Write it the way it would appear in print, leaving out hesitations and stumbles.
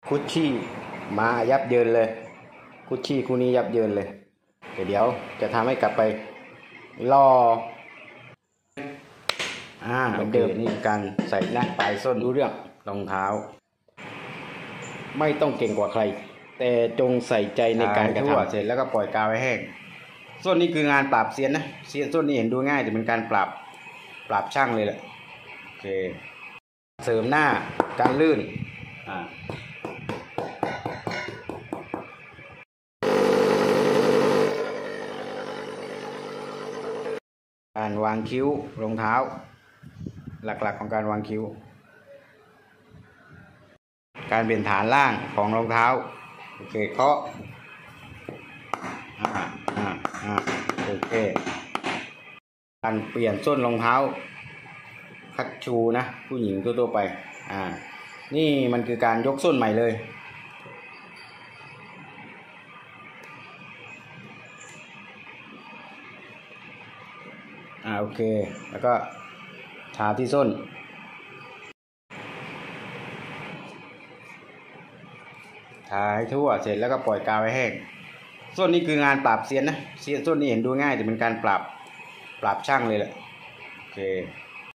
คุชชี่มายับเยินเลยคุชชี่คู่นี้ยับเยินเลยเดี๋ยวจะทำให้กลับไปรอเหมือนเดิมนี่การใส่นะปลายส้นรู้เรื่องรองเท้าไม่ต้องเก่งกว่าใครแต่จงใส่ใจในการกระทำเสร็จแล้วก็ปล่อยกาวไว้แห้งส้นนี้คืองานปราบเซียนนะเซียนส้นนี้เห็นดูง่ายแต่เป็นการปราบช่างเลยแหละโอเคเสริมหน้าการลื่นการวางคิ้วรองเท้าหลักๆของการวางคิ้วการเปลี่ยนฐานล่างของรองเท้าโอเคเคาะโอเคการเปลี่ยนส้นรองเท้าคัชชูนะผู้หญิงทั่วไปนี่มันคือการยกส้นใหม่เลยโอเคแล้วก็ทาที่ส้นทาให้ทั่วเสร็จแล้วก็ปล่อยกาวไว้แห้งส้นนี้คืองานปราบเซียนนะเซียนส้นนี้เห็นดูง่ายแต่เป็นการปราบช่างเลยแหละโอเค